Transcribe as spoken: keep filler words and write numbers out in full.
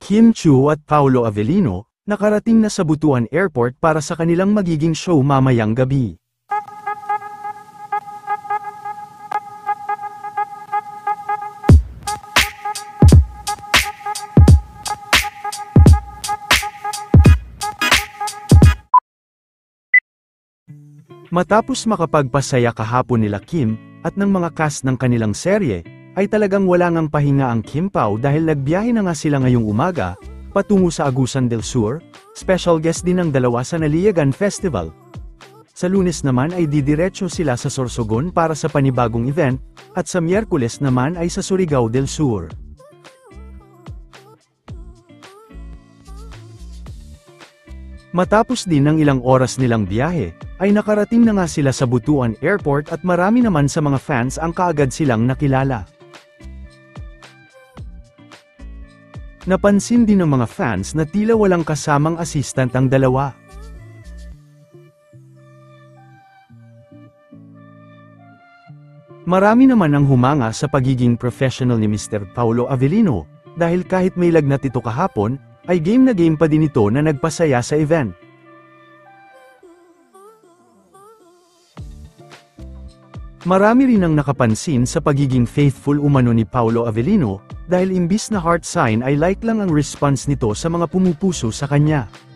Kim Chiu at Paolo Avellino, nakarating na sa Butuan Airport para sa kanilang magiging show mamayang gabi. Matapos makapagpasaya kahapon nila Kim, at ng mga cast ng kanilang serye, ay talagang wala ngang pahinga ang Kim Pao dahil nagbiyahe na nga sila ngayong umaga, patungo sa Agusan del Sur, special guest din ng dalawa sa Naliyagan Festival. Sa Lunes naman ay didiretso sila sa Sorsogon para sa panibagong event, at sa Miyerkules naman ay sa Surigao del Sur. Matapos din ng ilang oras nilang biyahe, ay nakarating na nga sila sa Butuan Airport at marami naman sa mga fans ang kaagad silang nakilala. Napansin din ng mga fans na tila walang kasamang assistant ang dalawa. Marami naman ang humanga sa pagiging professional ni Mister Paolo Avellino, dahil kahit may lagnat ito kahapon, ay game na game pa din ito na nagpasaya sa event. Marami rin ang nakapansin sa pagiging faithful umano ni Paolo Avellino, dahil imbis na heart sign ay like lang ang response nito sa mga pumupuso sa kanya.